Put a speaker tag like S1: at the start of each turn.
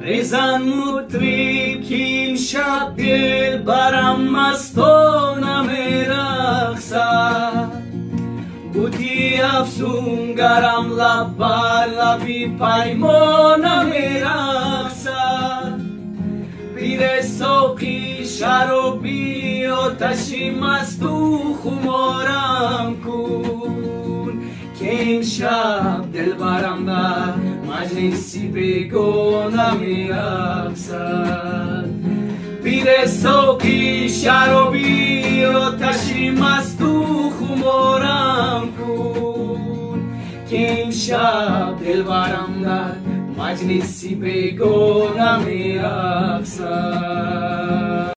S1: بزن مطرب که امشب دلبرم مستانم رقصد بودی افسونگرم لب بر لبی پیمانم رقصد پیر ساقی شرابی آتشی مست و خمارم کن که امشب دلبرم در مجلسی بیگانه میرقصد پیر ساقی شرابی آتشی مست و خمارم کن که امشب دلبرم در مجلسی بیگانه میرقصد